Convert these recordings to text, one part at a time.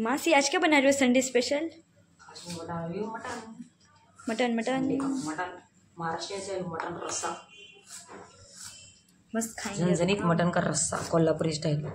मासी आज क्या बना रही हो संडे स्पेशल? आज मैं बना रही हूँ mutton. Mutton mutton mutton Maharashtra mutton रस्सा, मस्त खाएंगे। झणझणीत मटन का रस्सा कोल्हापुरी स्टाइल।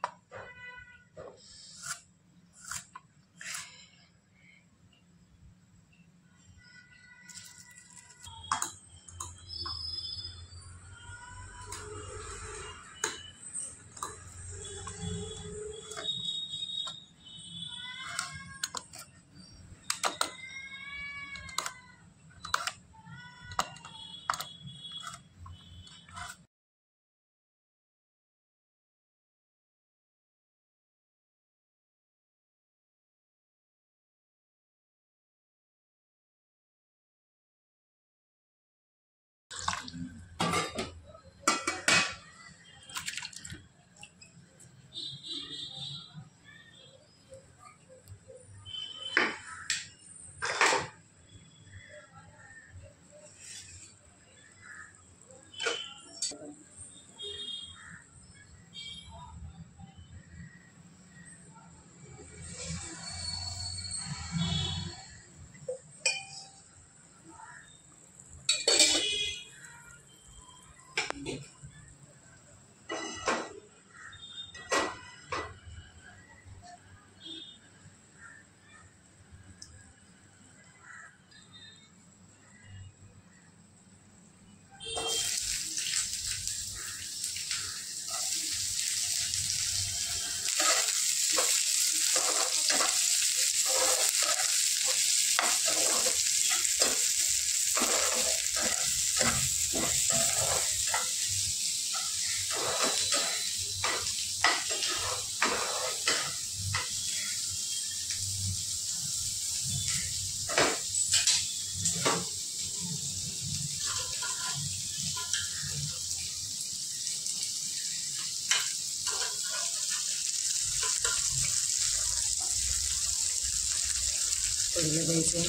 पहिले द्यायचे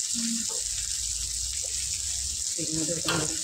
पीठमध्ये टाकायचं.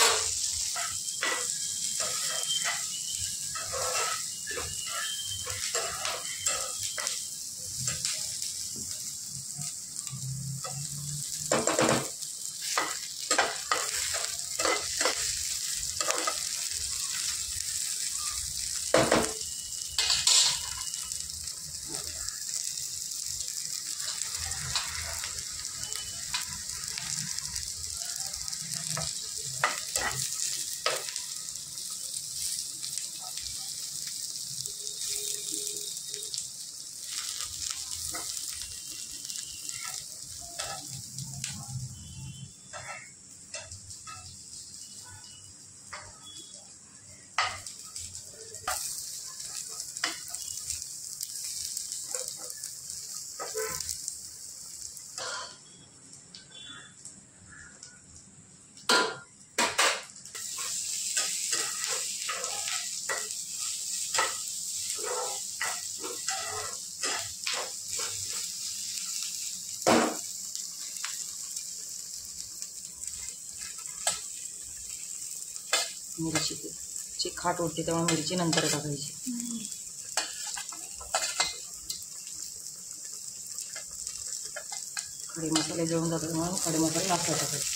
मिरची खाट उठते तेव्हा मिरची नंतर टाकायची. खडे मसाले जळून जातात म्हणून खडे मसाले लास्ट टाकायचे.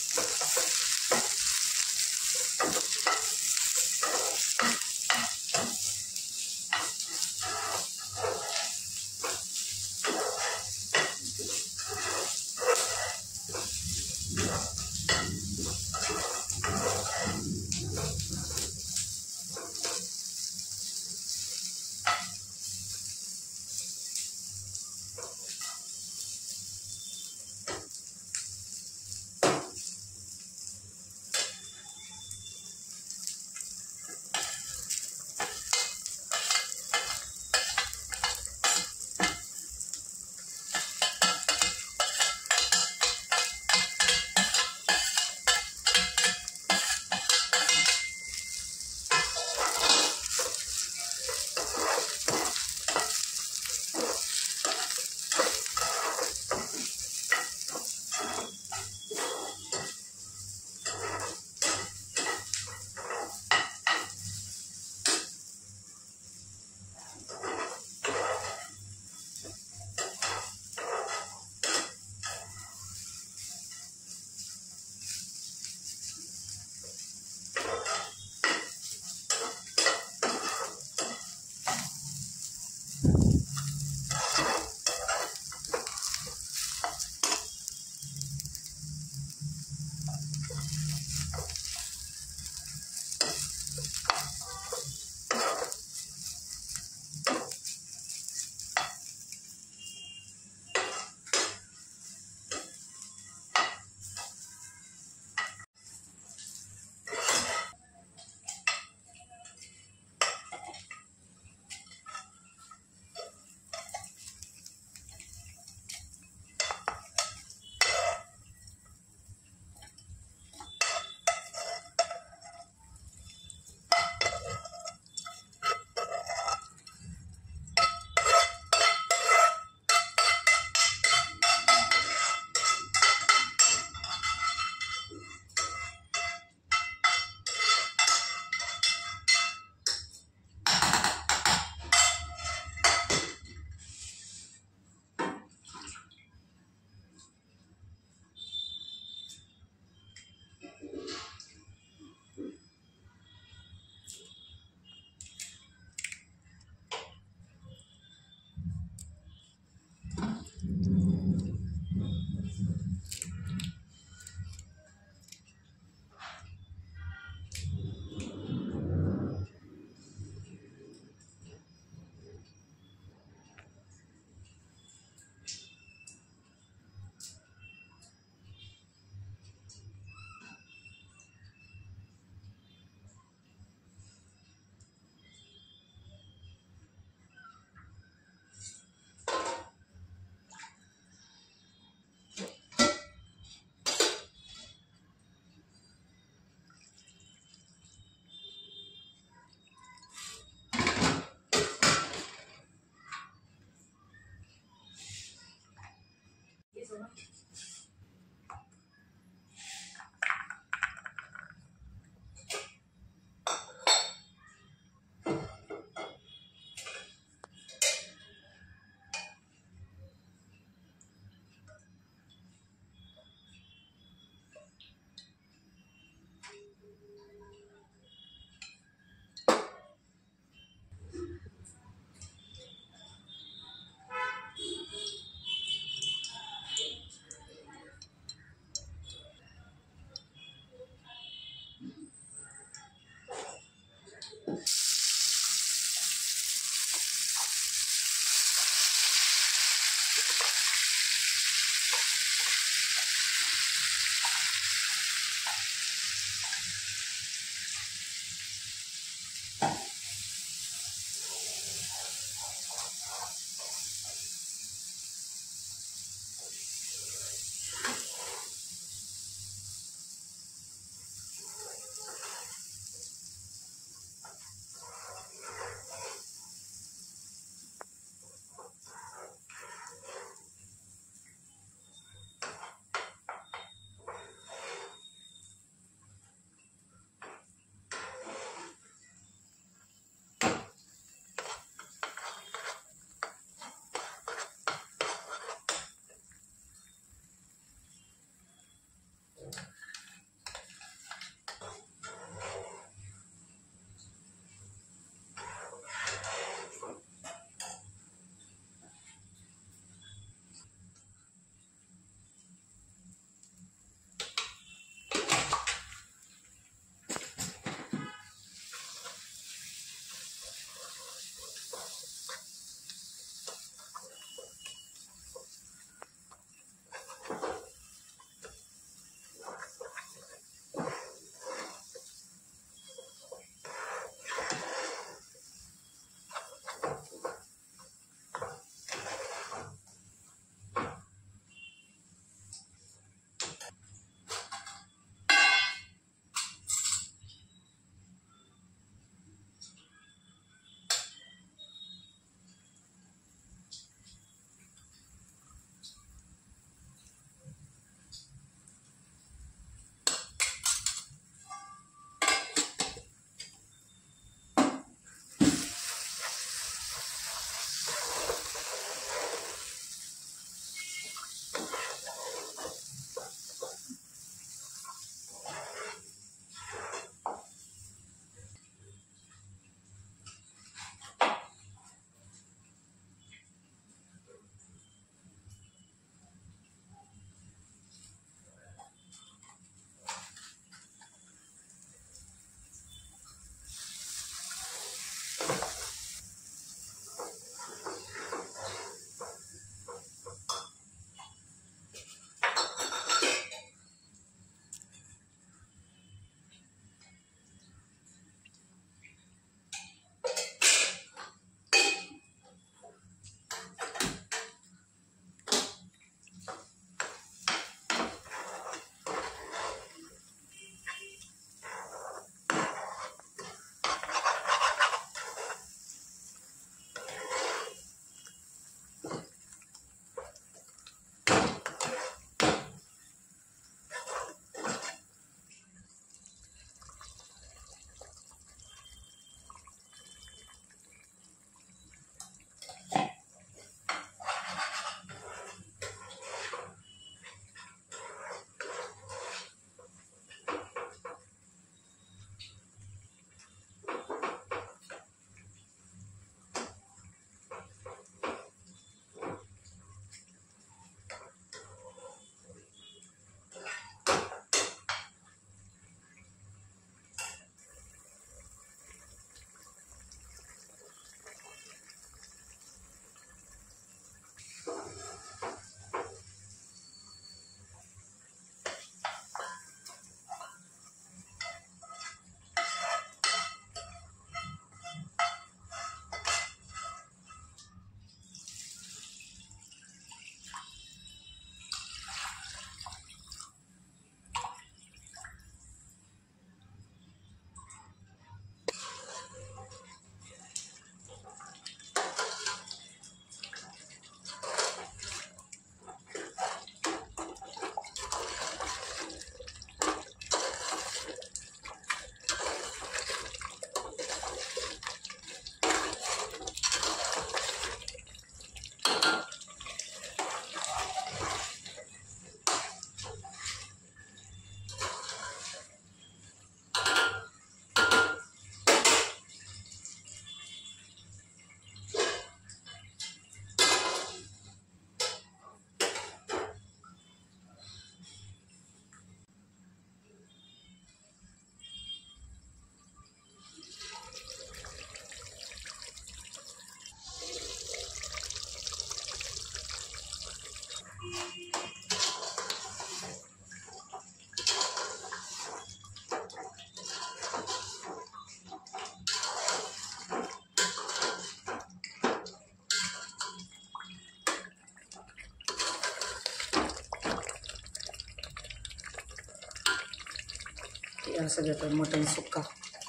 असं घेतो मटण सुक्का.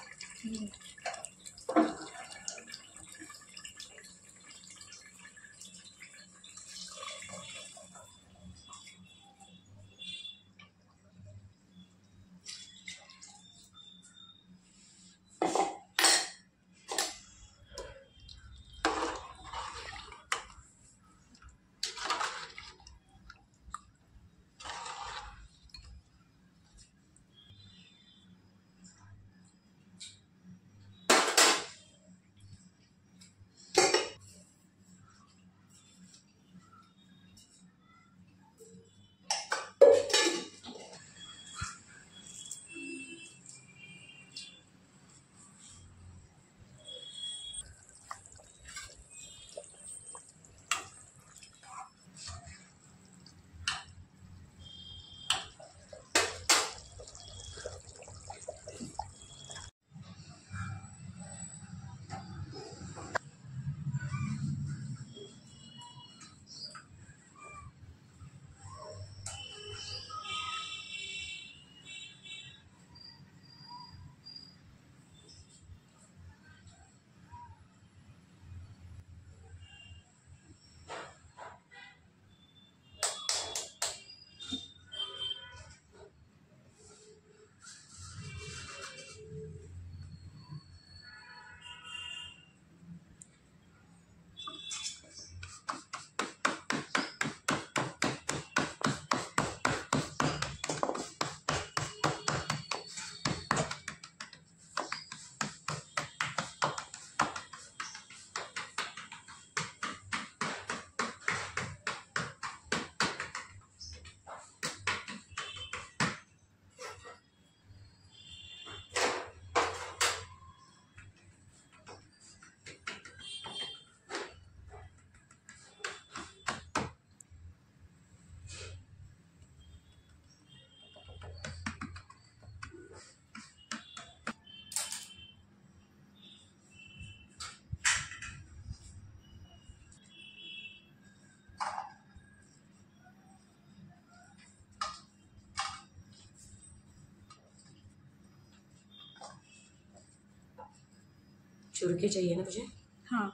छुरके चाहिए ना तुझे? हाँ।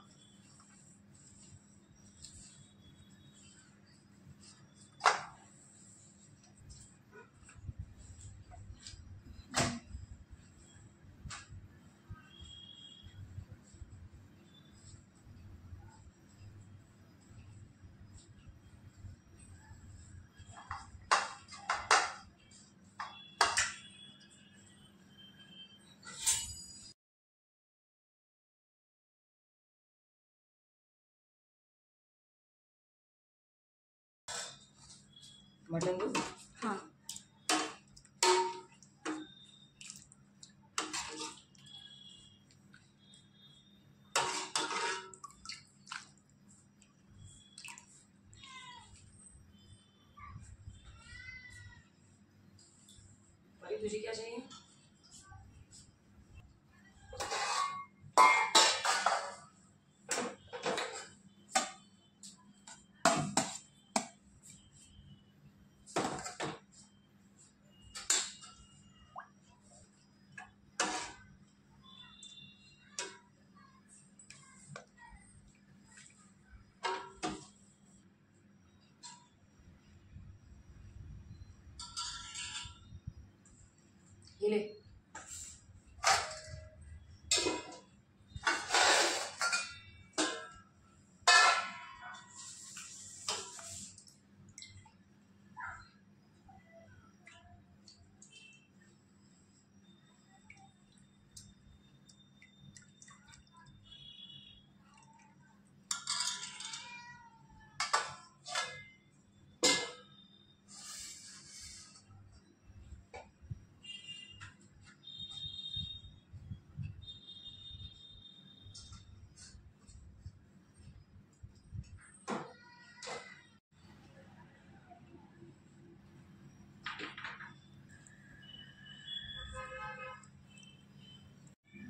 मटन दूँ? हाँ। परी तुझे क्या चाहिए? ये ले।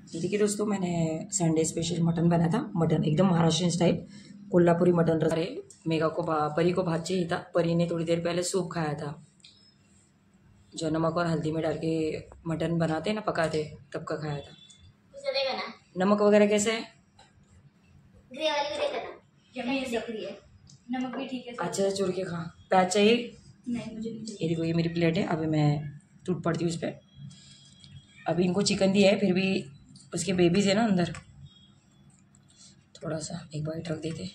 ये देखिए दोस्तों, मैंने संडे स्पेशल मटन बनाया था। मटन एकदम महाराष्ट्रियन स्टाइल, कोल्हापुरी मटन। अरे मेघा को परी को भात चाहिए था। परी ने थोड़ी देर पहले सूप खाया था, जो नमक और हल्दी में डाल के मटन बनाते हैं ना, पकाते, तब का खाया था। नमक वगैरह कैसे है? ग्रे वाली ग्रे करना, यम्मी दिख रही है। नमक भी ठीक है। अच्छा चूर के खा। प्याज चाहिए? नहीं मुझे नहीं चाहिए। ये देखो, ये मेरी प्लेट है। अभी मैं टूट पड़ती हूँ इस पर। अभी इनको चिकन दिया है, फिर भी उसके बेबीज है ना अंदर, थोड़ा सा एक बाइट रख देते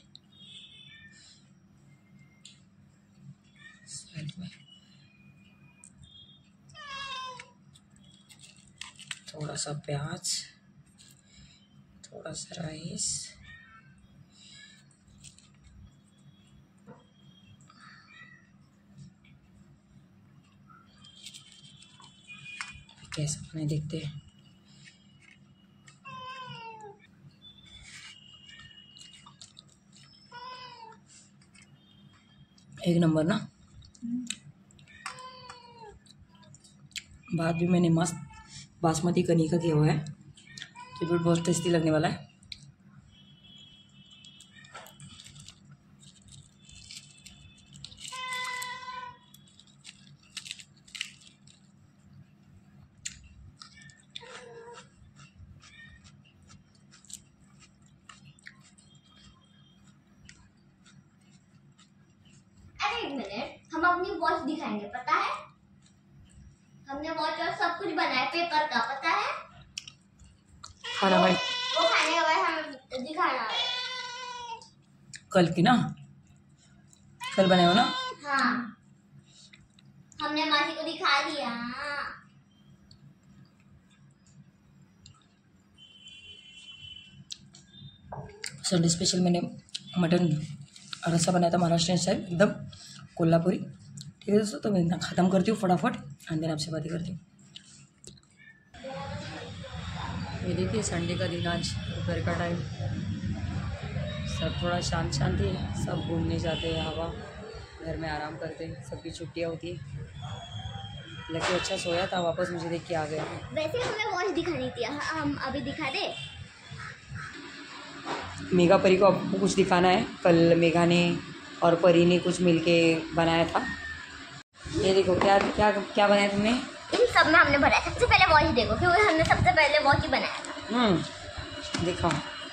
साइड में। थोड़ा सा प्याज, थोड़ा सा राइस, कैसा बने देखते हैं। एक नंबर ना। भात भी मैंने मस्त बासमती कनी का किया हुआ है, तो भी बहुत टेस्टी लगने वाला है। हम अपनी वॉच दिखाएंगे, पता है? हमने वॉच और सब कुछ बनाया पेपर का, पता है? खाना भाई वो खाने के बाद हमें दिखाना है। कल की ना, कल बनाए हो ना? हाँ, हमने मासी को दिखा दिया। संडे स्पेशल मैंने मटन रसा बनाया था, महाराष्ट्र स्टाइल एकदम कोल्हापुरी। ठीक है दोस्तों, तो मैं इतना ख़त्म करती हूँ फटाफट, अंदर आपसे बातें करती हूँ। ये देखिए संडे का दिन, आज दोपहर का टाइम, सब थोड़ा शांत शांति है। सब घूमने जाते हैं, हवा, घर में आराम करते हैं, सबकी छुट्टियाँ होती है। लकी अच्छा सोया था, वापस मुझे देख के आ गया। वैसे हमें वॉच दिखानी थी, हम अभी दिखा दे। मेघा परी को आपको कुछ दिखाना है। कल मेघा ने और परी ने कुछ मिलके बनाया था। ये देखो क्या क्या क्या बनाया तुमने? इन सब में हमने बनाया। सबसे पहले वॉच देखो, क्योंकि हमने सबसे पहले वॉच ही बनाया था। दिखाओ।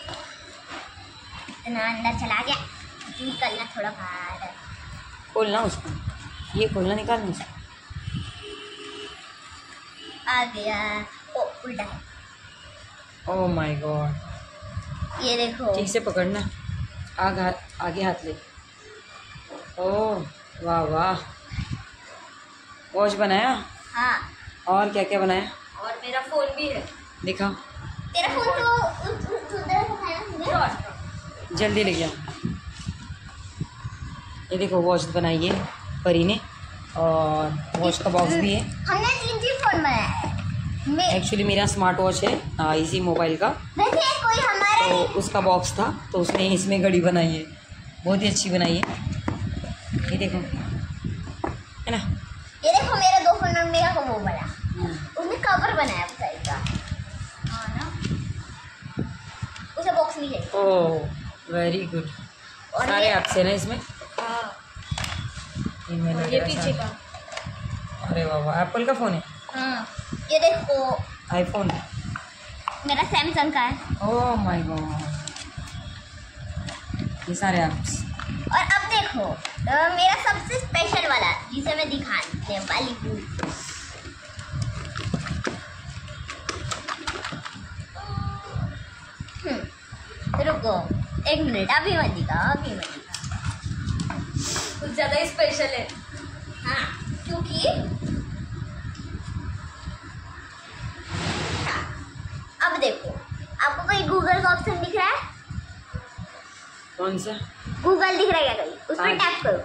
इतना अंदर चला गया, निकलना थोड़ा बाहर है। खोलना उसको, ये खोलना, निकालना उसको। आ गया। ओ उल्टा है। Oh my God. ये देखो, ठीक से पकड़ना, आगे हाथ ले। ओह वाह वाह, वॉच बनाया। हाँ, और क्या क्या बनाया? और मेरा फोन भी है। दिखाओ। तेरा फोन तो उधर है ना, जल्दी ले गया। ये देखो वॉच बनाई है परी ने, और वॉच का बॉक्स भी है। हमने 3 फोन बनाया है। एक्चुअली मेरा स्मार्ट वॉच है इसी मोबाइल का, वैसे कोई हमारा तो उसका बॉक्स था, तो उसने इसमें घड़ी बनाई है, बहुत ही अच्छी बनाई है। ये देखो, है ना? ये देखो मेरा 2 फोन और मेरा को वो बना, उसने कवर बनाया साइड का। हाँ ना, उसे बॉक्स नहीं चाहिए। Oh very good. और सारे ये- ऐप्स है ना इसमें? हाँ, ये पीछे का। अरे वाह वाह, एप्पल का फ़ोन है? हाँ, ये देखो आईफोन? मेरा सैमसंग का है। ओह माय गॉड, ये सारे ऐप्स। और अब देखो मेरा सबसे स्पेशल वाला, जिसे मैं दिखाने वाली हूँ। रुको 1 मिनट, अभी मत दिखाओ, अभी मत दिखाओ। कुछ ज़्यादा ही स्पेशल है। हाँ, क्योंकि हाँ, अब देखो, आपको कोई गूगल का ऑप्शन दिख रहा है? कौन सा? गूगल दिख रहा है क्या? कहीं उस पर हाँ। टैप करो,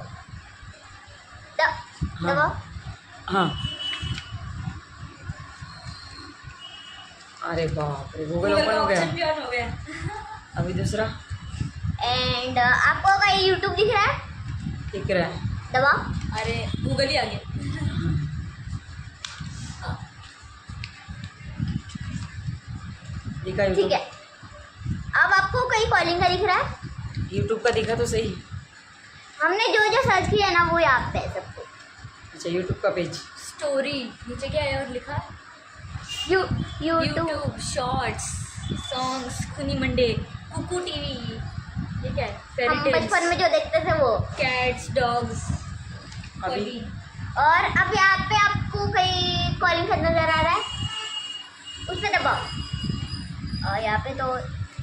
दबाओ। हाँ। अरे बाप रे, गूगल ओपन हो गया। अभी दूसरा एंड आपको कहीं यूट्यूब दिख रहा है? दिख रहा है। दबाओ। अरे गूगल ही आ गया। दिखा ठीक है। अब आपको कहीं कॉलिंग का दिख रहा है? यूट्यूब का दिखा तो सही। हमने जो जो सर्च किया ना वो यहाँ पे है सब कुछ। अच्छा यूट्यूब का पेज, स्टोरी नीचे क्या है और लिखा यूट्यूब यूट्यूब शॉर्ट्स सॉन्ग्स खुनी मंडे कुकू टीवी ये क्या है हम फेरी बचपन में जो देखते थे वो। कैट्स डॉग्स अभी और अब यहाँ पे आपको कहीं कॉलिंग का नजर आ रहा है, उस पे दबाओ और यहाँ पे तो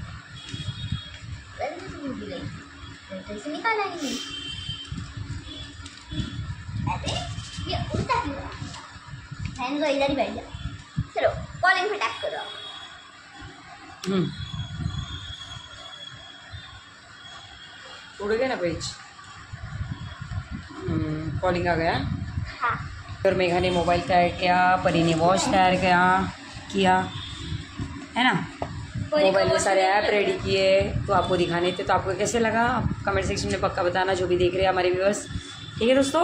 कैसे निकाला ही नहीं। अरे ये उल्टा क्यों है? बहन को इधर ही बैठ जा। चलो कॉलिंग पे टैप करो। उड़ गया ना पेज। कॉलिंग आ गया। हाँ और मेघा ने मोबाइल तैयार किया, परी ने वॉच तैयार किया है ना। मोबाइल में सारे ऐप रेडी किए तो आपको दिखाने थे। तो आपको कैसे लगा आप कमेंट सेक्शन में पक्का बताना, जो भी देख रहे हैं हमारे व्यूअर्स। ठीक है दोस्तों।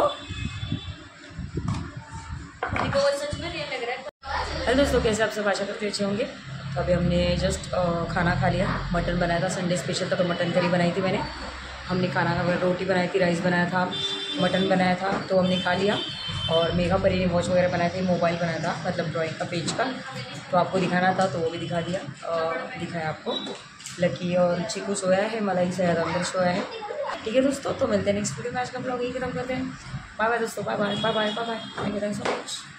सच में रियल लग रहा है। हेलो दोस्तों, कैसे आप सब? आशा करते अच्छे होंगे। तो अभी हमने जस्ट खाना खा लिया। मटन बनाया था, संडे स्पेशल था तो मटन करी बनाई थी मैंने। हमने खाना खा, रोटी बनाई थी, राइस बनाया था, मटन बनाया था तो हमने खा लिया। और मेघा परी ने वॉच वगैरह बनाया था, मोबाइल बनाया था मतलब ड्राइंग का पेज का। तो आपको दिखाना था तो वो भी दिखा दिया। दिखाया आपको। लकी और चिकू सोया है, मलाई शायद अंदर सोया है। ठीक है दोस्तों, तो मिलते हैं नेक्स्ट वीडियो में। आज का ब्लॉग यही खत्म करते हैं। बाय बाय दोस्तों, bye bye bye bye bye bye. Thank you so much.